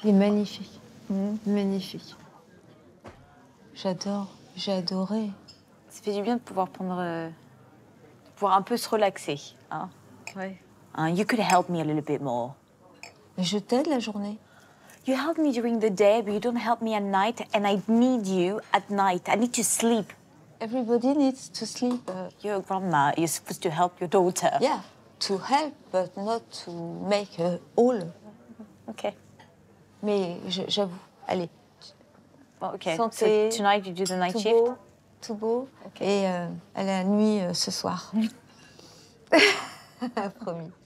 Il est magnifique. Magnifique. J'adore. J'ai adoré. Ça fait du bien de pouvoir prendre... de pouvoir un peu se relaxer. Hein? Ouais. You could help me a little bit more. Mais je t'aide la journée. You help me during the day, but you don't help me at night, and I need you at night. I need to sleep. Everybody needs to sleep. You're a grandma. You're supposed to help your daughter. Yeah, to help, but not to make all. Okay. Mais j'avoue, allez. Well, okay. Santé, So tonight you do the night tout shift? beau, tout beau. Okay. Et à la nuit ce soir. Promis.